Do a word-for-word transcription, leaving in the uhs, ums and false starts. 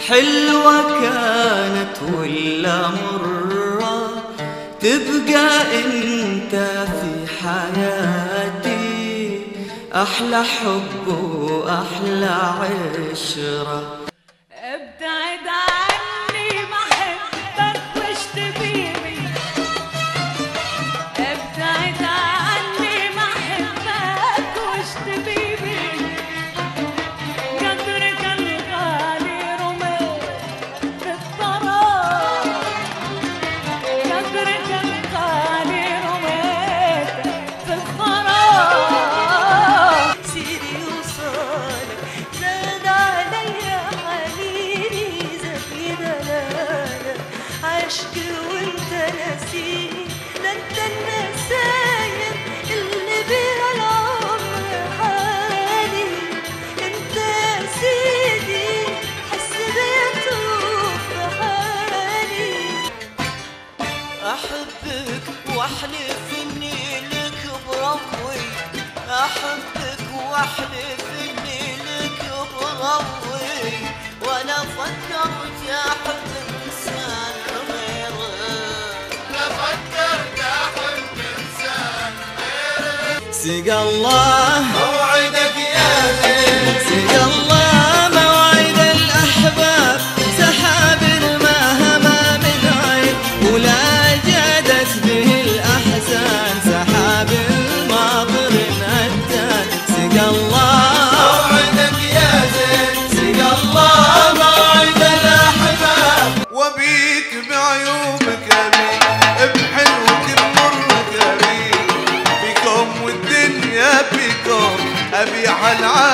حلوة كانت ولا مرة، تبقى انت في حياتي، احلى حب واحلى عشرة. ابتعد عني ما احبك وش تبيني، ابتعد عني ما احبك وش تبيني، قدرك الغالي رميت في الطراب، قدرك الغالي رميت في الطراب. سيري وصالك زاد عليا حنيني، زادني دلالك عشقي وانت ناسيني، ده انت النسايم اللي بيها العمر حالي، انت يا سيدي حس بيا تروح في حالي. أحبك وأحلف إني لك بروي، أحبك وأحلف إني لك بروي، ولا فكرت أحب إنسان غيرك، لا فكرت أحب إنسان غيرك. سقى الله موعدك يا زين، سقى الله موعد الأحباب، سحاب المهما من عين، ولا جادت به الأحزان، سحاب الماطر نتان. سقى الله موعدك يا زين، سقى الله موعد الأحباب، وبيك بعيوبك أبيك، بحلوك بمرك أبيك، بكم والدنيا بكم أبيع العالم.